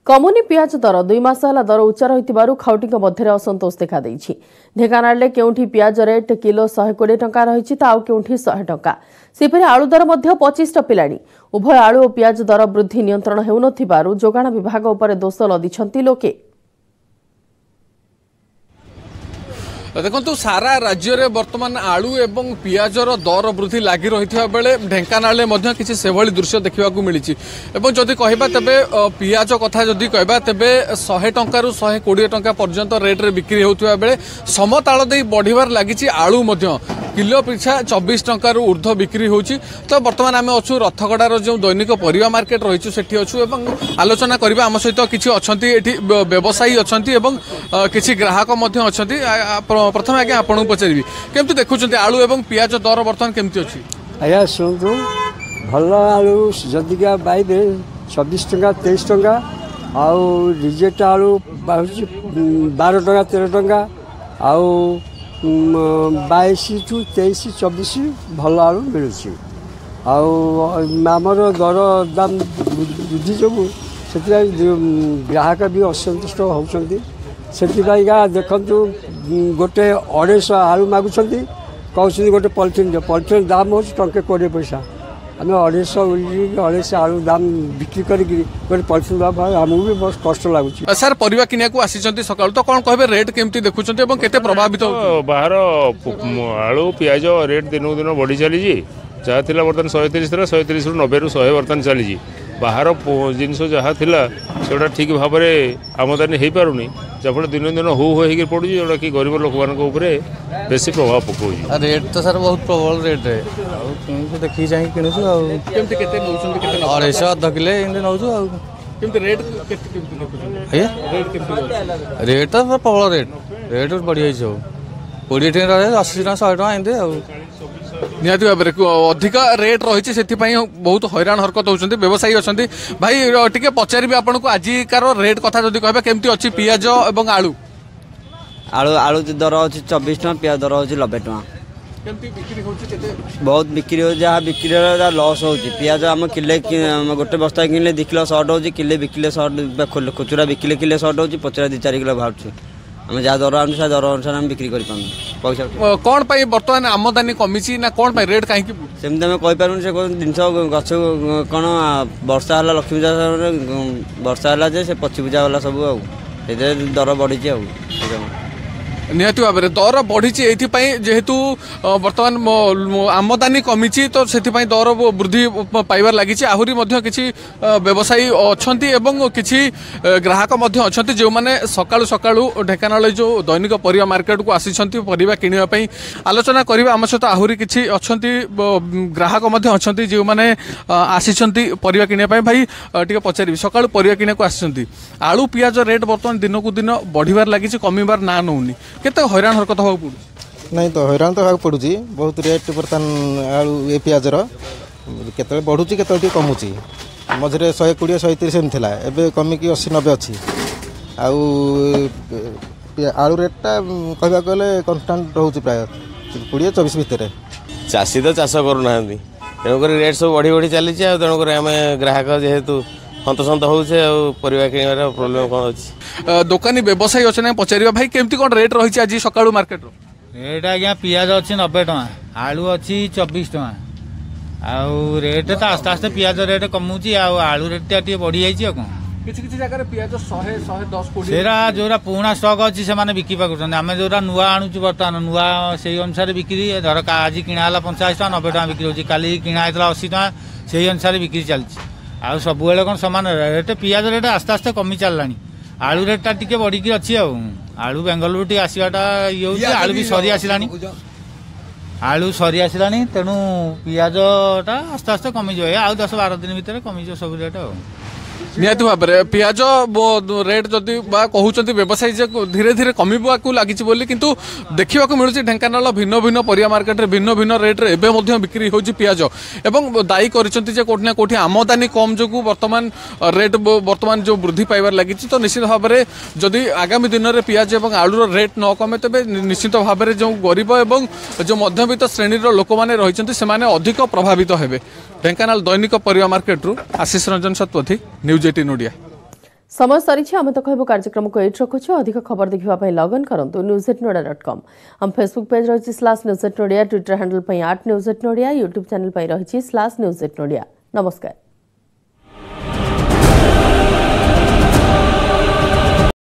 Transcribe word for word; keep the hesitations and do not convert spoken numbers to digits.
कमुनी पियाज दर दुई मास है दर उच्चा रही खाउटी मध्य असंतोष देखा ढेकानाल में केउठी पियाज रेट किलो शहे कोड़े टंका रही आउ केउठी शहे टंका सेपरि आलु दर मध्य पच्चीस टपिलाणी उभय आलु और पियाज दर वृद्धि नियंत्रण हेउनथिबारु जोगाण विभाग उपर दोष लदिछंती लोके। देखो सारा राज्य में बर्तमान आलू एवं पियाजर दर वृद्धि लगी रही बेले ढेंकानाल में किसी सेभली दृश्य देखा मिली जदि कहबा तेबे पियाज कथा जदि कहबा तेबे शहे टंकार शहे कोड़े टंका पर्यंत रेट्रे बिक्री होता बेले समताल दे बढ़िबार लगी आलू किलो पिछा चौबीस टंकार ऊर्ध्व बिक्री होची। तो बर्तमान आम अच्छु रथगड़ार जो दैनिक परिवा मार्केट रही सेठी अच्छु एवं आलोचना करबा आम सहित किसी अछंती एठी व्यवसायी अछंती एवं किसी ग्राहक मध्य अछंती। प्रथम आगे आपन पचारि केमती देखुं आलू एवं पियाज दर बर्तमान केमती अच्छी आया शुणु भल आलू जदिका पाइबे चौबीस टंका तेईस टंका आउ रिजेक्ट आलू बारह टंका तेरह टंका आउ बाईस टू तेईस चौबीस भल आलू मिलूँ आमर दर दाम वृद्धि जो से ग्राहक भी असंतुष्ट होती से देखु गोटे अढ़ाई आलू मागुंट कहते गोटे पॉलिथिन पॉलिथिन दाम हो टंके कोड़े पैसा आम अढ़ाई अढ़ाई आलू दाम बिक्री करके गोटे पॉलिथिन दाम आमको भी बहुत कष्ट लगुच। सर परिवा किनिया को आसी सकाल तो कौन कहे रेट केमती देखुंत केते प्रभावित बाहर आलू पियाज रेट दिन दिन बढ़ी चली जहाँ थी बर्तमान शहे तीस थी शहे तीस रु नब्बे रु शहे बर्तमान चली बाहर जिनस जहाँ थिला सेटा ठीक भाव में आमदानी हो पारुनी जहाँ दिन दिन हु हो पड़ू जोटा कि गरीब लोक मान बेसी प्रभाव पकड़ रेट तो सर बहुत प्रबल रेट है देखी चाहिए किणुचु अढ़ाई अध किले नौ रेट तो प्रबल रेट रेट बढ़ी कोड़े टका अशी टका शहे टका एमती निहाती भाव में अधिक रेट रही से बहुत हैरान हरकत होती व्यवसायी अच्छा भाई टे पचारि आपन को आजिकार रेट कथा जब कह केमती अच्छी पियाज और आलू आलू आलू दर अच्छी चौबीस टका पियाज दर अच्छी नब्बे टका बहुत बिक्री हो जहाँ बिक्री लस हो पियाज आम किले गोटे बस्ता किनले दि किलो सर्ट हो किले बिकिले सर्ट खुचुरा बिकिले किले सर्ट हो पचरा दी चार किलो बाहर आम जहाँ दर आनु दर अनुसार आम बिक्री कर पैसा कौन पाई बर्तमान आमदानी कमी ना कौन पाई रेट कहीं सेमती आम कहीपर से जिनस गछ कौन वर्षा है लक्ष्मी पूजा वर्षा है से पची पूजा गला सब आते दर बढ़ी निहाती भाव में दर बढ़ी जेहेतु बर्तमान आमदानी कमी तो से दर वृद्धि पाइबार लगी आहरी किसी व्यवसायी अच्छा किसी ग्राहक अच्छा जो मैंने सकाळु सकाळु ढेकानाल जो दैनिक परिवा मार्केट को आसी परिवा किणापी आलोचना करवा आम सहित आहरी किसी अच्छा ग्राहक अच्छा जो मैंने आसी परिवा किणापी भाई टे पचारि सकाळु परिवा किणा को आसी आलू पियाज रेट बर्तमान दिन को दिन बढ़िबार लगी कमिबार ना नौनी केते हैरान हरकत हो पड़ू नहीं तो हैरान तो पड़ू बहुत रेट बर्तमान आलू ए पियाजर केत बढ़ू के कमुची मझे शहे कोड़े शहे तीस एम था एवं कमिकी अशी नब्बे अच्छी आलू रेटा कहवा गले कन्स्टाट रोचे प्राय कोड़े चौबीस भितर चाषी तो चाष करूना तेणुक रेट सब बढ़ी बढ़ी चली तेणुक आम ग्राहक जेहेतु हंतसंत होचे परिवा किणवार प्रोब्लेम कौन अच्छी दुकानी व्यवसायी अच्छे ना पचार भाई केमती कौन रेट रही आज सकाळु मार्केट रेट आज्ञा पियाज अच्छी नब्बे टका आलू अच्छी चौबीस टका आउ रेट तो आस्ते आस्ते पियाज रेट कमुची आलू रेट टे बढ़ी जाइए कौन किसी किसी जगह पियाज शहे शहे दस सेरा जोरा पुराना स्टक अच्छी से बिकी पाकुन आम जो नुआ आणुचु बर्तमान नुआ से अनुसार बिक्री धर आज किणाला पंचाश टका नब्बे टका बिक्री होची काली किणा अशी टका से अनुसार बिक्री चलती आउ सब कौन सामान रेट पियाज रेट आस्ते आस्ते कमी चललानी आलू रेटा टी बढ़ी अच्छी आलू बेंगलुरु टी आसवाटा ये आलू भी सरी आसलानी आलू सरी आसलानी तेणु पियाजटा आस्ते आस्ते कमिज आउ दस बार दिन भितर कमिज सब रेट निहाती भाव में पियाज रेट जदि कहते व्यवसायी धीरे धीरे कमिबा लगी किंतु देखा मिलूँ ढेंकानाल भिन्न भिन्न परिवा मार्केट भिन्न भिन्न रेट्रे एवं बिक्री होची पियाज एवं दायी करोटी कोठना कोठी आमदानी कम जो बर्तमान रेट बर्तमान जो वृद्धि पाइबार लगी तो निश्चित भाव में जदि आगामी दिन में पियाज और आलूर रेट न कमे तेज निश्चित भाव में जो गरीब और जो मध्यवित्त श्रेणी लोक मैंने रही से अधिक प्रभावित हेबे। ढेंकानाल दैनिक परिवा मार्केट रु आशीष रंजन सतपथी न्यूज एटीन ओडिया। समय सरी आम तो कहबू कार्यक्रम को एट रखुछु अधिक खबर देखा लगइन करूँ न्यूज एट नोडिया डट कम हम फेसबुक पेज रही slash news at Odia Twitter handle at news at Odia YouTube channel रही स्लास न्यूज एट नोडिया नमस्कार।